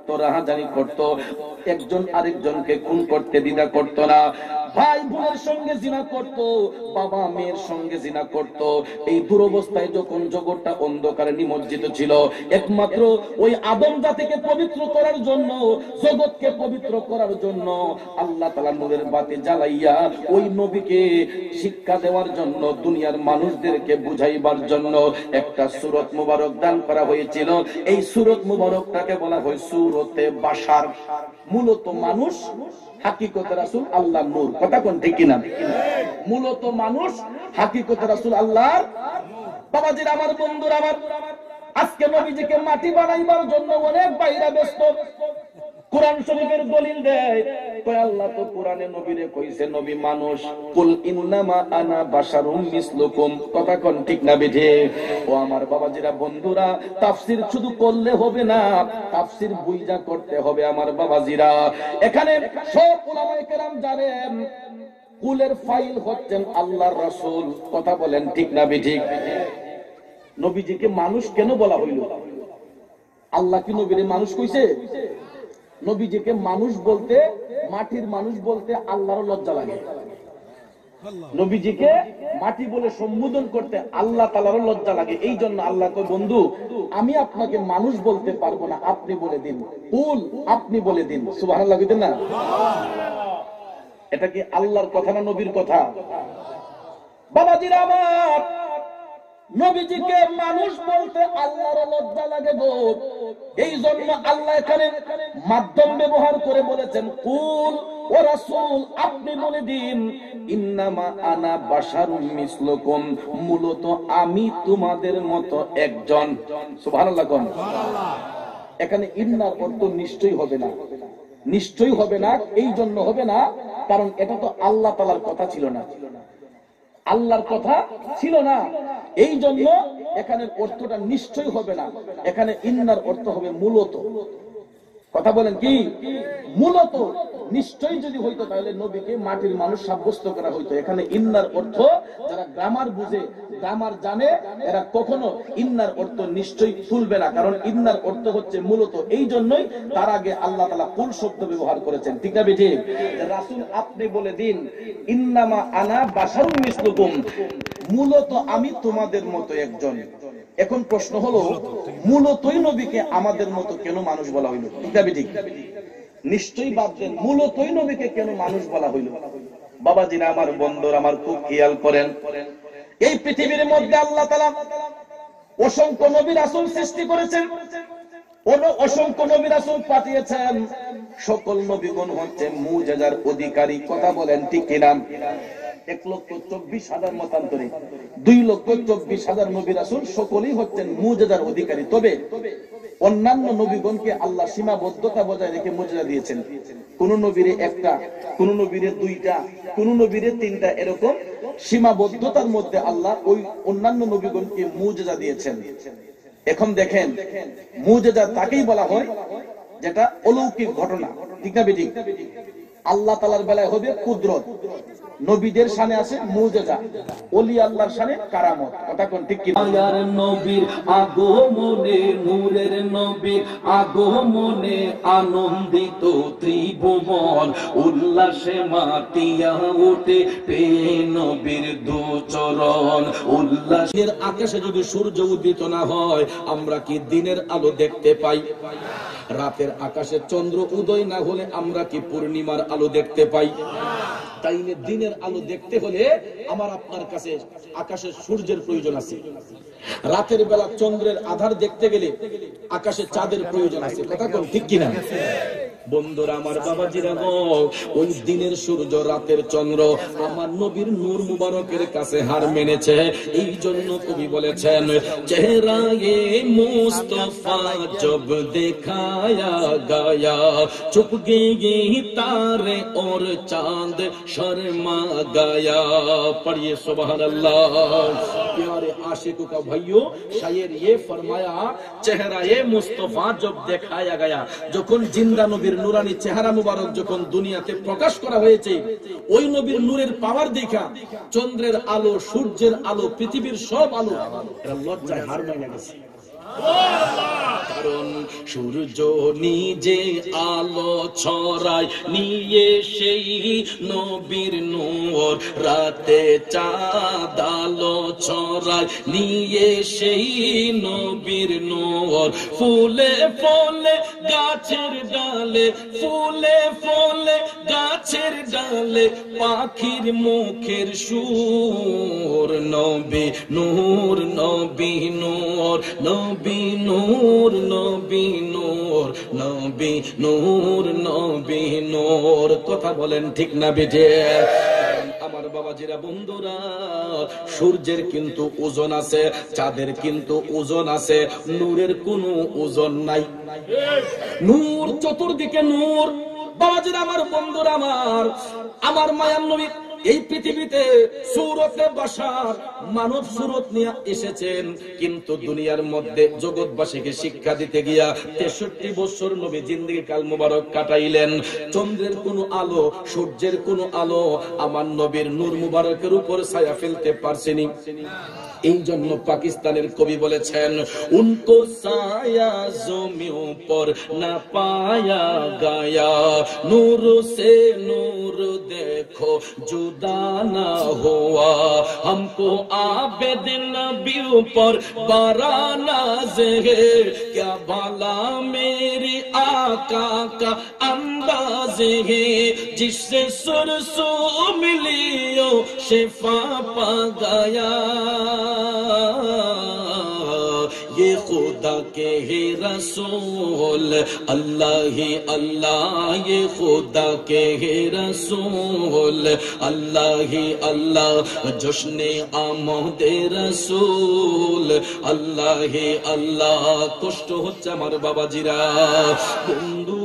করত, রাহাজানি করত, একজন আরেকজনকে খুন করতে দ্বিধা করত না। ভাই বোনের সঙ্গে জিনা করত, বাবা মেয়ের সঙ্গে জিনা করত। এই দুরবস্থায় যখন জগৎটা অন্ধকারে নিমজ্জিত ছিল, একমাত্র ওই আদম জাতিকে পবিত্র করার জন্য, জগৎকে পবিত্র করার জন্য আল্লাহ তাআলা নূরের বাতি জ্বালাইয়া ওই নবীকে শিক্ষা দেওয়ার জন্য, দুনিয়ার মানুষদেরকে বুঝাইবার জন্য একটা সূরত মুবারক দান করা হয়েছিল। এই সূরত মুবারকটাকে বলা হয় সূরতে বাশার। মূলত মানুষ, হাকিকতে রাসূল আল্লাহর নূর। কথা কোন ঠিক কিনা? মূলত মানুষ, হাকিকতে রাসূল আল্লাহর। বাবাজিরা আমার, বন্ধুরা আমার, আজকে নবীজিকে মাটি বানাইবার জন্য অনেক বাইরা ব্যস্ত। কোরআন শরীফের দলিল দেয়, কয় আল্লাহ তো কোরআনে নবীরে কইছে নবী মানুষ। কুল ইন্নামা আনা বাশারুম মিসলুকুম। কথা কোন ঠিক না বেঠে? ও আমার বাবাজিরা, বন্ধুরা, তাফসীর শুধু করলে হবে না, তাফসীর বুঝা করতে হবে আমার বাবাজিরা। এখানে সব উলামায়ে কেরাম জানেন কুলের ফাইল হচ্ছেন আল্লাহর রাসূল। কথা বলেন ঠিক না বেঠিক? নবীজিকে মানুষ কেন বলা হইল? আল্লাহ কি নবীরে মানুষ কইছে? নবীজিকে মানুষ বলতে, মাটির মানুষ বলতে আল্লাহর লজ্জা লাগে। নবীজিকে মাটি বলে সম্বোধন করতে আল্লাহ তাআলার লজ্জা লাগে। এই জন্য আল্লাহ কয়, বন্ধু আমি আপনাকে মানুষ বলতে পারবো না, আপনি বলে দিন। কুল, আপনি বলে দিন। সুবহানাল্লাহ কইতেন না? এটা কি আল্লাহর কথা না নবীর কথা? বাবাজিরা আমার, নবীজিকে মানুষ বলতে আল্লাহর লজ্জা লাগে গো। এই জন্য আল্লাহ এখানে মাধ্যম ব্যবহার করে বলেছেন কুল ও রাসূল, আপনি বলে দিন ইন্নামা আনা বাশারুম মিসলুকুম, মূলত আমি তোমাদের মতো একজন। সুবহানাল্লাহ কোন? এখানে ইন্নার অর্থ নিশ্চয়ই হবে না, নিশ্চয়ই হবে না। এই জন্য হবে না কারণ এটা তো আল্লাহ তাআলার কথা ছিল না, আল্লাহর কথা ছিল না। এই জন্য এখানে অর্থটা নিশ্চয়ই হবে না। এখানে ইন্নার অর্থ হবে মূলত। কথা বলেন কি? মূলত। নিশ্চয়ই যদি হইতো তাহলে নবীকে মাটির মানুষ সাব্যস্ত করা হইতো। এখানে ইন্নার অর্থ, যারা গ্রামার বুঝে, গ্রামার জানে, এরা কখনো ইন্নার অর্থ নিশ্চয়ই তুলবে না, কারণ ইন্নার অর্থ হচ্ছে মূলত। এই জন্যই তার আগে আল্লাহ তাআলা কুল শব্দ ব্যবহার করেছেন। ঠিক না বেঠিক? রাসূল আপনি বলে দিন ইন্নামা আনা বাশারুম মিসলুকুম, মূলত আমি তোমাদের মতো একজন। এখন প্রশ্ন হলো, মূলতই নবীকে আমাদের মতো কেন মানুষ বলা হইল? ঠিক না বেঠিক? নিশ্চয়ই ভাবছেন মূলতই নবীকে কেন মানুষ বলা হইল? বাবাজিরা আমার, বন্ধুরা আমার, খুব খেয়াল করেন, এই পৃথিবীর মধ্যে আল্লাহ তাআলা অসংখ্য নবী রাসূল সৃষ্টি করেছেন, অসংখ্য নবী রাসূল পাঠিয়েছেন। সকল নবীগণ হচ্ছে মুজিজার অধিকারী। কথা বলেন ঠিক কিনা? 1,24,000 মতান্তরে 2,24,000 নবী রাসূল সকলেই হচ্ছেন মুজিজার অধিকারী। তবে অন্যান্য নবীগণকে আল্লাহ সীমাবদ্ধতা বজায় রেখে মুজিজা দিয়েছেন। কোন নবীরে একটা, কোন নবীরে দুইটা, কোন নবীরে তিনটা, এরকম সীমাবদ্ধতার মধ্যে আল্লাহ ওই অন্যান্য নবীগণকে মুজিজা দিয়েছেন। এখন দেখেন, মুজিজা তাকেই বলা হয় যেটা অলৌকিক ঘটনা। ঠিক না বেঠিক? আল্লাহ তাআলার বেলায় হবে কুদরত, নবীদের শানে আছে মুজিজা, ওলি আল্লাহর শানে কারামত। কথা কোন ঠিক কি? আয়ার নবীর আগমনে, নূরের নবীর আগমনে আনন্দিত ত্রিভুবন, উল্লাসে মাতিয়া ওঠে পেয়ে নবীর দুচরণ। উল্লাসের আকাশে যদি সূর্য উদিত না হয়, আমরা কি দিনের আলো দেখতে পাই? রাতের আকাশে চন্দ্র উদয় না হলে আমরা কি পূর্ণিমার আলো দেখতে পাই? তাইলে দিনের আলো দেখতে হলে আমার আপনার কাছে আকাশে সূর্যের প্রয়োজন আছে। রাতের বেলা চন্দ্রের আধার দেখতে গেলে আকাশে চাঁদের প্রয়োজন আছে। কথা কোন ঠিক কিনা? বন্ধুরা আমার, বাবাজিরা গো, ওই দিনের সূর্য, রাতের চন্দ্র আমার নবীর নূর মুবারকের কাছে হার মেনেছে। এই জন্য কবি বলেছেন, চেহারায়ে মুস্তাফা জব দেখায়া গায়া, চুপ গয়ে तारे और चांद शर्मा गया। पढ़िए सुभान अल्लाह। प्यारे आशिकों का भाइयों, शायर ये फरमाया, चेहरा ये मुस्तफा जब देखाया गया, যখন জিন্দা নবীর নুরানি চেহারা মুবারক যখন দুনিয়াতে প্রকাশ করা হয়েছে, ওই নবীর নূরের পাওয়ার দেখা চন্দ্রের আলো, সূর্যের আলো, পৃথিবীর সব আলো এরা লজ্জায় হার মেনে গেছে। কারণ সূর্য নিজে আলো ছড়ায় নিয়ে সেই নবীর নূর, রাতে চাঁদ আলো ছড়ায় নিয়ে সেই নবীর নূর, ফুলে ফলে গাছের ডালে, ফুলে ফলে গাছের ডালে পাখির মুখের সুর, নবী নূর নবী নূর নবী নূর নবী নূর নবী নূর নবী নূর। কথা বলেন ঠিক না বেঠে? আমার বাবাজিরা বন্ধুরা, সূর্যের কিন্তু ওজন আছে, চাঁদের কিন্তু ওজন আছে, নূরের কোনো ওজন নাই। নূর, চতুর্দিকে নূর। বাবাজিরা আমার, বন্ধুরা আমার, আমার মায়ার নবী এই পৃথিবীতে সুরতে বসার মানব সুরত নিয়ে এসেছেন, কিন্তু দুনিয়ার মধ্যে জগৎবাসীকে শিক্ষা দিতে গিয়া 63 বছর নবী জিন্দেগি কাল মুবারক কাটাইলেন। চন্দ্রের কোনো আলো, সূর্যের কোনো আলো আমার নবীর নূর মুবারকের উপর ছায়া ফেলতে পারছেনি। এই জন্য পাকিস্তানের কবি বলেছেন, উनको साया ज़मीं पर ना पाया गया, नूर से नूर देखो जुदा ना हुआ, हमको आबेद नबी पर बड़ा नाज है, क्या भला मेरे आका का अंदाज है, जिससे सुरसो मिलियो शिफा पा गया, ये खुदा के ही रसूल अल्लाह ही अल्लाह, ये खुदा के ही रसूल अल्लाह ही अल्लाह, जश्ने आमद रसूल अल्लाह ही अल्लाह। কষ্ট হচ্ছে আমার বাবাজিরা, বন্ধু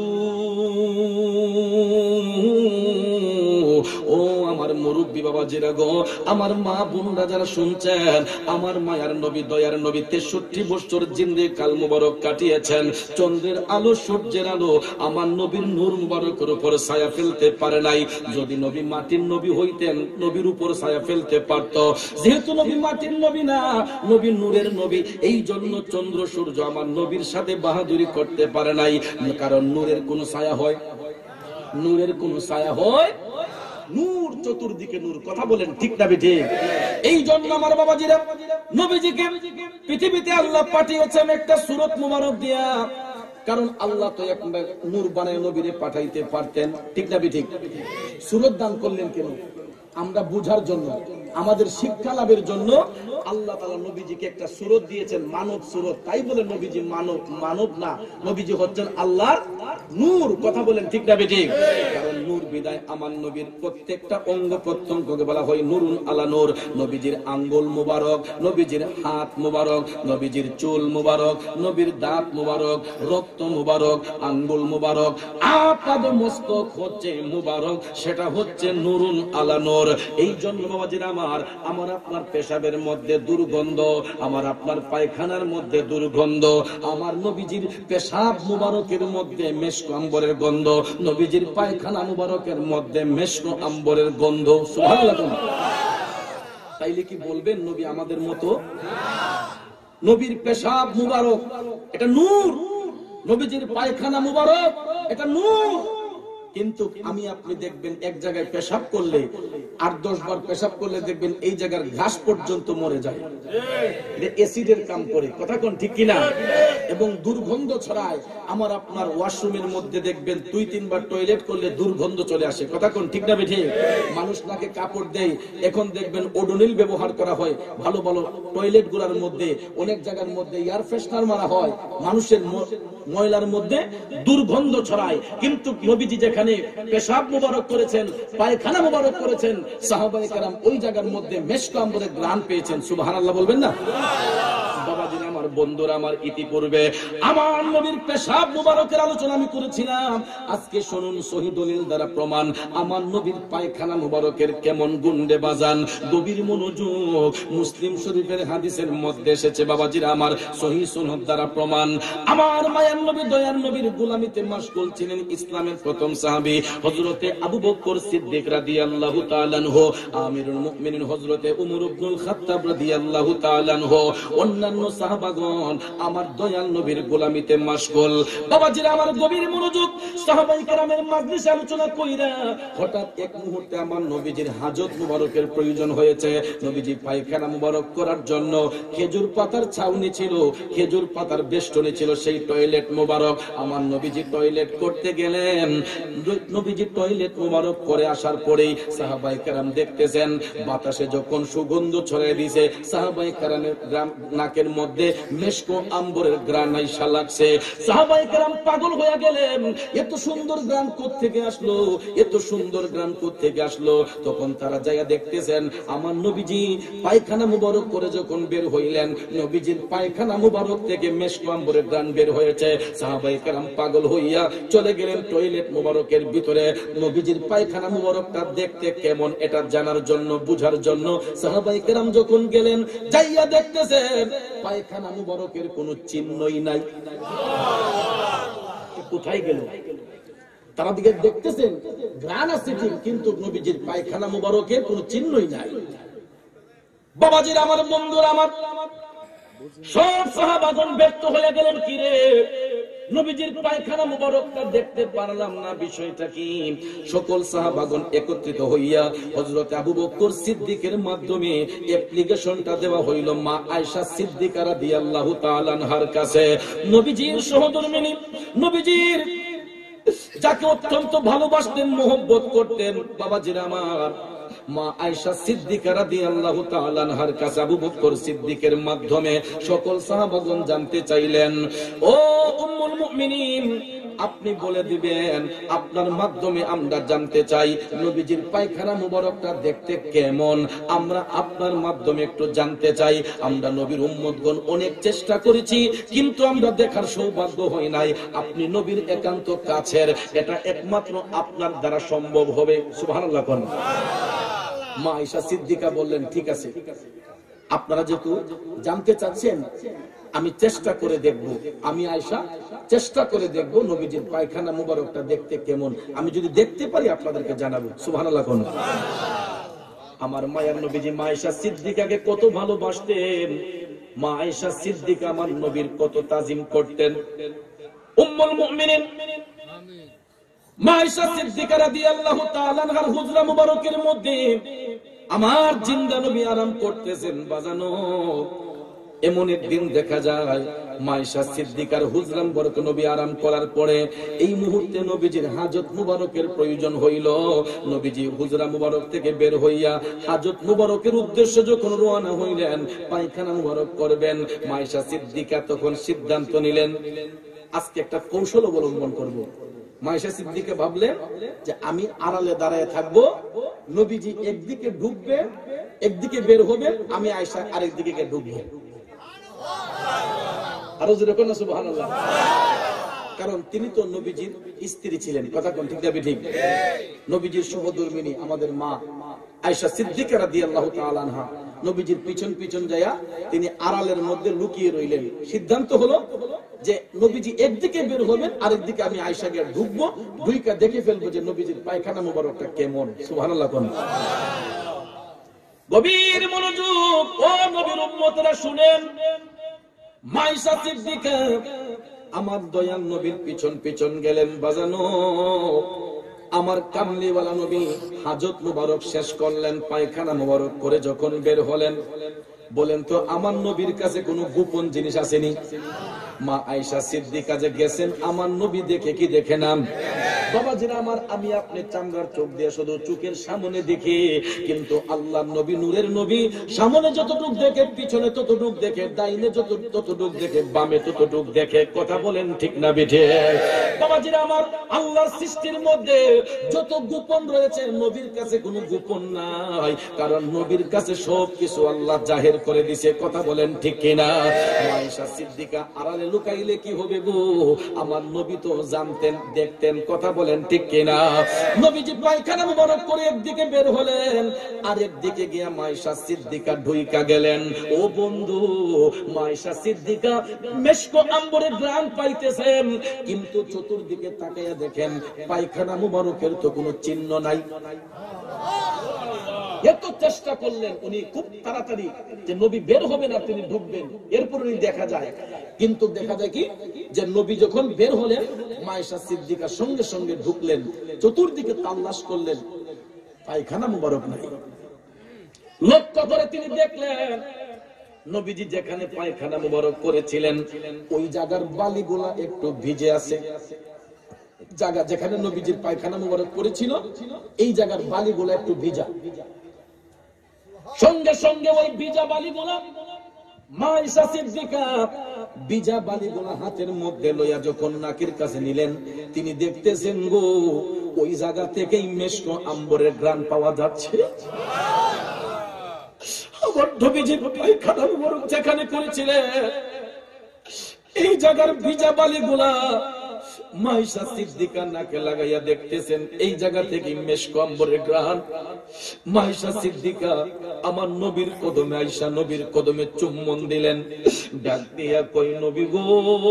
ও আমার মুরব্বী বাবাজিরা গো, আমার মা বোনরা যারা শুনছেন, আমার মায়ার নবী, দয়ার নবী 63 বছর জিন্দেগি কাল মুবারক কাটিয়েছেন। চন্দ্রের আলো, সূর্যের আলো আমার নবীর নূর মুবারকের উপর ছায়া ফেলতে পারে নাই। যদি নবী মাটির নবী হইতেন, নবীর উপর ছায়া ফেলতে পারত। যেহেতু নবী মাটির নবী না, নবী নূরের নবী, এই জন্য চন্দ্র সূর্য আমার নবীর সাথে বাহাদুরি করতে পারে নাই। কারণ নূরের কোন ছায়া হয়, নূরের কোন ছায়া হয়, নূর, চতুর্দিকে নূর। কথা বলেন ঠিক না বেঠিক? এই জন্য আমার বাবাজিরা, নবীজিকে পৃথিবীতে আল্লাহ পাঠিয়েছেন একটা সূরত মুবারক দিয়া। কারণ আল্লাহ তো এক নূর বানায় নবীরে পাঠাইতে পারতেন, ঠিক না বেঠিক? সূরত দান করলেন কেন? আমরা বুঝার জন্য, আমাদের শিক্ষা লাভের জন্য আল্লাহ তাআলা নবীজিকে একটা সূরত দিয়েছেন, মানব সূরত। তাই বলে নবীজি মানব, মানব না, নবীজি হচ্ছেন আল্লাহর নূর। কথা বলেন ঠিক না বেঠিক? কারণ নূর বিদায় আমার নবীর প্রত্যেকটা অঙ্গ প্রত্যঙ্গকে বলা হয় নূরুন আলা নূর। নবীজির আঙ্গুল মুবারক, নবীজির হাত মুবারক, নবীজির চুল মুবারক, নবীর দাঁত মুবারক, রক্ত মুবারক, আঙ্গুল মুবারক, আপাদ মস্তক হচ্ছে মুবারক, সেটা হচ্ছে নূরুন আলা নূর। এই জন্য বাবাজিরা আমার, আমার আপনার পেশাবের মধ্যে দুর্গন্ধ, আমার আপনার পায়খানার মধ্যে দুর্গন্ধ, আমার নবীজির পেশাব মুবারকের মধ্যে মেশক আম্বরের গন্ধ, নবীজির পায়খানা মুবারকের মধ্যে মেশক আম্বরের গন্ধ। সুবহানাল্লাহ। তাইলে কি বলবেন নবী আমাদের মতো? নবীর পেশাব মুবারক এটা নূর, নবীজির পায়খানা মুবারক এটা নূর। কিন্তু আমি আপনি দেখবেন এক জায়গায় পেশাব করলে, 8-10 বার পেশাব করলে দেখবেন এই জায়গার ঘাস পর্যন্ত মরে যায়। এটা অ্যাসিডের কাম করে। কথা কোন ঠিক কিনা? এবং দুর্গন্ধ ছড়ায়। আমার আপনার ওয়াশরুমের মধ্যে দেখবেন 2-3 বার টয়লেট করলে দুর্গন্ধ চলে আসে। কথা কোন ঠিক না বেঠিক? মানুষ নাকে কাপড় দেয়, এখন দেখবেন ওডোনিল ব্যবহার করা হয়। ভালো ভালো টয়লেট গুলার মধ্যে, অনেক জায়গার মধ্যে এয়ার ফ্রেশনার মারা হয়, মানুষের ময়লার মধ্যে দুর্গন্ধ ছড়ায়। কিন্তু নবীজি যেখানে পেশাব মুবারক করেছেন, পায়খানা মুবারক করেছেন, সাহাবায়ে কেরাম ওই জায়গার মধ্যে মেশক আম্বরের ঘ্রাণ পেয়েছেন। সুবহানাল্লাহ বলবেন না? বাবাজিরা আমার, বন্ধুরা আমার, ইতিপূর্বে আমার নবীর পেশাব মুবারকের আলোচনা আমি করেছিলাম। আজকে শুনুন সহিহ দলিল দ্বারা প্রমাণ আমার নবীর পায়খানা মুবারকের কেমন গুন্ডে বাজান। গভীর মনোযোগ। মুসলিম শরীফের হাদিসের মধ্যে এসেছে বাবাজিরা আমার, সহিহ সনদ দ্বারা প্রমাণ। আমার মায়ার নবী, দয়ার নবীর গোলামিতে মাশগুল ছিলেন ইসলামের প্রথম সাহাবী হযরতে আবু বকর সিদ্দিক রাদিয়াল্লাহু তাআলা আনহু, আমিরুল মুমিনিন হযরতে উমর ইবনুল খাত্তাব রাদিয়াল্লাহু তাআলা আনহু, অন্যান্য সাহাবা সাহাবাগণ আমার দয়াল নবীর গোলামিতে মাশগুল। বাবাজিরা আমার গভীর মনোযোগ, সাহাবায়ে কেরামের মাজলিসে আলোচনা কইরা হঠাৎ এক মুহূর্তে আমার নবীজির হাজত মুবারকের প্রয়োজন হয়েছে। নবীজি পায়খানা মুবারক করার জন্য খেজুর পাতার ছাউনি ছিল, খেজুর পাতার বেষ্টনী ছিল, সেই টয়লেট মুবারক। আমার নবীজি টয়লেট করতে গেলেন। নবীজি টয়লেট মুবারক করে আসার পরেই সাহাবায়ে কেরাম দেখতেছেন বাতাসে যখন সুগন্ধ ছড়িয়ে দিয়েছে, সাহাবায়ে কেরামের নাকের মধ্যে মেশকো আম্বরের ঘ্রাণ আইসা লাগছে। সাহাবায়ে কেরাম পাগল হয়ে গেলেন, এত সুন্দর ঘ্রাণ কোত্থেকে আসলো, এত সুন্দর ঘ্রাণ কোত্থেকে আসলো। তখন তারা যাইয়া দেখতেছেন আমার নবীজি পায়খানা মুবারক করে যখন বের হইলেন, নবীজির পায়খানা মুবারক থেকে মেশকো আম্বরের ঘ্রাণ বের হয়েছে। সাহাবায়ে কেরাম পাগল হইয়া চলে গেলেন টয়লেট মুবারকের ভিতরে। নবীজির পায়খানা মুবারকটা দেখতে কেমন এটা জানার জন্য, বুঝার জন্য সাহাবায়ে কেরাম যখন গেলেন, যাইয়া দেখতেছেন পায়খানা মুবারকের কোনো চিহ্নই নাই। কোথায় গেল? তারা দিকে দেখতেছেন ঘ্রাণ আছে ঠিক, কিন্তু নবীজির পায়খানা মুবারকের কোনো চিহ্নই নাই। বাবাজির আমার, বন্ধুরা আমার, সব সাহাবাগণ ব্যর্থ হয়ে গেলেন। কিরে, নবীজির পায়খানা মুবারকটা দেখতে পারলাম না, বিষয়টা কি? সকল সাহাবাগণ একত্রিত হইয়া হযরত আবু বকর সিদ্দিকের মাধ্যমে অ্যাপ্লিকেশনটা দেওয়া হইল মা আয়েশা সিদ্দিকা রাদিয়াল্লাহু তাআলা আনহার কাছে। নবীজির সহধর্মিণী, নবীজির যাকে অত্যন্ত ভালোবাসতেন, মহব্বত করতেন, বাবাজির আমার, মা আয়েশা সিদ্দিকা রাদিয়াল্লাহু তাআলা আনহার কাছে আবু বকর সিদ্দিকের মাধ্যমে সকল সাহাবাগণ জানতে চাইলেন, ও উম্মুল মুমিনিন, আপনি বলে দিবেন, আপনার মাধ্যমে আমরা জানতে চাই নবীজির পায়খানা মুবারকটা দেখতে কেমন, আমরা আপনার মাধ্যমে একটু জানতে চাই। আমরা নবীর উম্মতগণ অনেক চেষ্টা করেছি, কিন্তু আমরা দেখার সৌভাগ্য হয় নাই। আপনি নবীর একান্ত কাছের, এটা একমাত্র আপনার দ্বারা সম্ভব হবে। সুবহানাল্লাহ। মা আয়েশা সিদ্দিকা বললেন, ঠিক আছে, আপনারা যেহেতু জানতে চাচ্ছেন, আমি চেষ্টা করে দেখব, আমি আয়েশা চেষ্টা করে দেখব নবীজির পায়খানা মুবারকটা দেখতে কেমন, আমি যদি দেখতে পারি আপনাদেরকে জানাবো। সুবহানাল্লাহ। আমার মায়ের নবীজি মা আয়েশা সিদ্দিকাকে কত ভালোবাসতেন, মা আয়েশা সিদ্দিকা আমার নবীর কত তাজিম করতেন। উম্মুল মুমিনিন মা আয়েশা সিদ্দিকা রাদিয়াল্লাহু তাআলা আনহার হুজরা মুবারকের মধ্যে আমার জিন্দা নবী আরাম করতেছেন। বাজানো এমন একদিন দেখা যায় মা আয়েশা সিদ্দিকার হুজরা মুবারক নবী আরাম করার পরে এই মুহূর্তে নবীজির হাজত মুবারকের প্রয়োজন হইল। নবীজি হুজরা মুবারক থেকে বের হইয়া হাজত মুবারকের উদ্দেশ্যে যখন রওনা হইলেন, পায়খানা মুবারক করবেন, মা আয়েশা সিদ্দিকা তখন সিদ্ধান্ত নিলেন আজকে একটা কৌশল অবলম্বন করব। মা আয়েশা সিদ্দিকা ভাবলেন যে আমি আড়ালে দাঁড়ায় থাকবো, নবীজি একদিকে ঢুকবে, একদিকে বের হবে, আমি আয়েশা আরেকদিকে গিয়ে ঢুকবো। আরো জোরে বলেন সুবহানাল্লাহ। কারণ তিনি তো নবীজির স্ত্রী ছিলেন, কথা কোন ঠিক যাবে ঠিক? নবীজির সহধর্মিণী আমাদের মা আয়েশা সিদ্দিকা রাদিয়াল্লাহু তাআলা আনহা নবীজির পিছন পিছন যায়া তিনি আড়ালের মধ্যে লুকিয়ে রইলেন। সিদ্ধান্ত হলো যে নবীজি একদিকে বের হবেন, আরেকদিকে আমি আয়েশা গিয়ে ঢুকবো, ঢুইকা দেখে ফেলবো যে নবীজির পায়খানা মুবারকটা কেমন। সুবহানাল্লাহ। গভীর মনোযোগ, ও নবীর উম্মতরা শুনেন, মা আয়েশা সিদ্দিকা আমার দয়াল নবীর পিছন পিছন গেলেন। বাজানো আমার কামলিওয়ালা নবী হাজত মুবারক শেষ করলেন, পায়খানা মুবারক করে যখন বের হলেন, বলেন তো আমার নবীর কাছে কোনো গোপন জিনিস আসেনি? মা আয়েশা সিদ্দিকা যে গেছেন আমার নবী দেখে কি দেখে না? বাবাজিরা আমার, আমি আপনি চামড়ার চোখ দিয়ে শুধু চোখের সামনে দেখি, কিন্তু আল্লাহর নবী নূরের নবী সামনে যতটুক দেখে, পিছনে ততটুক দেখে, ডাইনে ততটুক দেখে, বামে ততটুক দেখে। কথা বলেন ঠিক না বেঠে? বাবাজিরা আমার, আল্লাহর সৃষ্টির মধ্যে যত গোপন রয়েছে নবীর কাছে কোনো গোপন নাই, কারণ নবীর কাছে সবকিছু আল্লাহ জাহির করে দিয়েছে। কথা বলেন ঠিক কিনা? আয়েশা সিদ্দিকা আড়ালে লুকাইলে কি হবে গো? আমার নবী তো জানতেন, দেখতেন। কথা বলেন ঠিক কিনা? নবীজি পায়খানা মুবারক করে একদিকে বের হলেন, আর একদিকে গিয়া আয়েশা সিদ্দিকা ঢুইকা গেলেন। ও বন্ধু, আয়েশা সিদ্দিকা মেশকো আম্বরের ঘ্রাণ পাইতেছেন, কিন্তু চতুর্দিকে তাকাইয়া দেখেন পায়খানা মুবারকের তো কোনো চিহ্ন নাই। এত চেষ্টা করলেন, উনি খুব তাড়াতাড়ি যে নবী বের হবে না তিনি ঢুকবেন, এরপর উনি দেখা যায়। কিন্তু দেখা যায় কি যে নবী যখন বের হলেন, মায়েশা সিদ্দিকা সঙ্গে সঙ্গে ঢুকলেন, চতুর্দিকে তালাশ করলেন, পায়খানা মুবারক নাই। লক্ষ্য করে তিনি দেখলেন নবীজি যেখানে পায়খানা মুবারক করেছিলেন ওই জায়গার বালিগুলা একটু ভিজে আছে। জায়গা যেখানে নবীজির পায়খানা মুবারক করেছিল এই জায়গার বালিগুলা একটু ভিজা। সঙ্গে সঙ্গে ওই ভিজা বালিগুলা মায়েশা সিদ্দিকা ভিজা বালিগুলা হাতের মধ্যে লইয়া যখন নাকের কাছে নিলেন, তিনি দেখতেছেন গো ওই জায়গা থেকেই মেশক আম্বরের ঘ্রাণ পাওয়া যাচ্ছে। আমার নবীজি পায়খানা মুবারক যেখানে করেছিলেন এই জায়গার ভিজা বালিগুলা মায়েশা সিদ্দিকা নাকে লাগাইয়া দেখতেছেন এই জায়গা থেকে মেশক আম্বরের ঘ্রাণ। মায়েশা সিদ্দিকা আমার নবীর কদমে আয়েশা নবীর কদমে চুম্বন দিলেন, ডাক দিয়া কই নবী গো,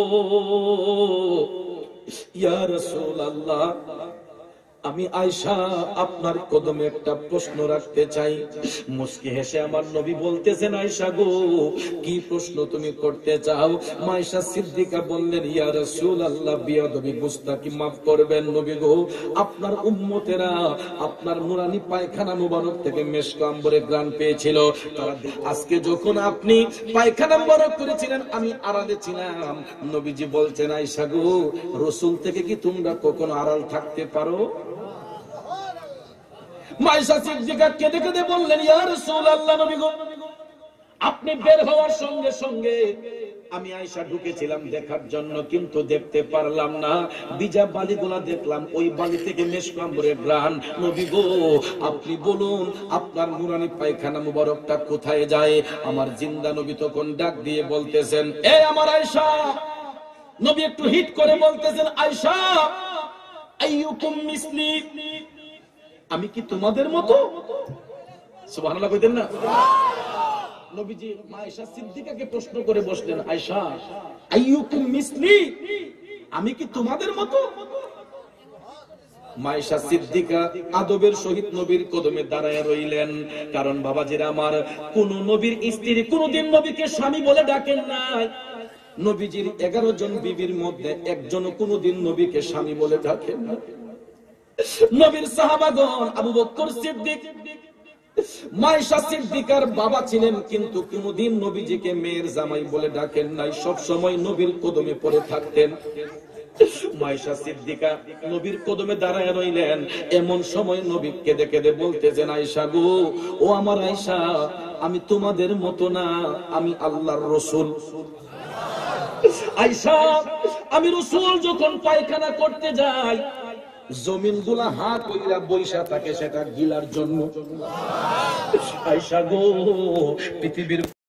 ইয়া রাসূলুল্লাহ, আমি আয়েশা আপনার কদমে একটা প্রশ্ন রাখতে চাই। মুস্কি হেসে আমার নবী বলতেছেন, আয়েশা গো কি প্রশ্ন তুমি করতে চাও? মায়েশা সিদ্দিকা বললেন, ইয়া রাসূলুল্লাহ, বিয়াদবি গুস্তাকি মাফ করবেন নবী গো, আপনার উম্মতেরা আপনার নুরানি পায়খানা মুবারক থেকে মেশক আম্বরের ঘ্রাণ পেয়েছিল। তারা আজকে যখন আপনি পায়খানা মুবারক করেছিলেন আমি আড়ালে ছিলাম। নবীজি বলছেন, আয়েশা গো রাসূল থেকে কি তোমরা কখনো আড়াল থাকতে পারো? মায়েশা সিদ্দিকা কেঁদে কেঁদে বললেন, ইয়া রাসূলুল্লাহ, নবী গো আপনি বের হওয়ার সঙ্গে সঙ্গে আমি আয়েশা ঢুকেছিলাম দেখার জন্য, কিন্তু দেখতে পারলাম না। ভিজা বালিগুলা দেখলাম, ওই বালি থেকে মেশক আম্বরের ঘ্রাণ। নবী গো আপনি বলুন আপনার নুরানি পায়খানা মুবারকটা কোথায় যায়? আমার জিন্দা নবী তখন ডাক দিয়ে বলতেছেন, এ আমার আয়েশা। নবী একটু হিট করে বলতেছেন, আয়েশা আইয়ুকুম মিসলি, আমি কি তোমাদের মতো? সুবহানাল্লাহ কইতেন না? নবীজি মায়েশা সিদ্দিকাকে প্রশ্ন করে বসলেন, আয়েশা আইয়ুকুম মিসলি, আমি কি তোমাদের মতো? মায়েশা সিদ্দিকা আদবের সহিত নবীর কদমে দাঁড়ায় রইলেন। কারণ বাবাজিরা আমার, কোন নবীর স্ত্রী কোনদিন নবীকে স্বামী বলে ডাকেন নাই। নবীজির 11 জন বিবির মধ্যে একজনও কোনদিন নবীকে স্বামী বলে ডাকেন না। নবীর সাহাবাগণ আবু বকর সিদ্দিক মায়েশা সিদ্দিকার বাবা ছিলেন, কিন্তু কোনদিন নবীজিকে মেয়ের জামাই বলে ডাকেন নাই, সব সময় নবীর কদমে পড়ে থাকতেন। মায়েশা সিদ্দিকা নবীর কদমে দাঁড়ায় রইলেন। এমন সময় নবী কেঁদে কেঁদে বলতেছেন, আয়েশা গো, ও আমার আয়েশা, আমি তোমাদের মতো না, আমি আল্লাহর রাসূল। আয়েশা আমি রাসূল যখন পায়খানা করতে যাই জমিন গুলা হা কইরা বৈশা থাকে সেটা গিলার জন্য। আয়েশা গো পৃথিবীর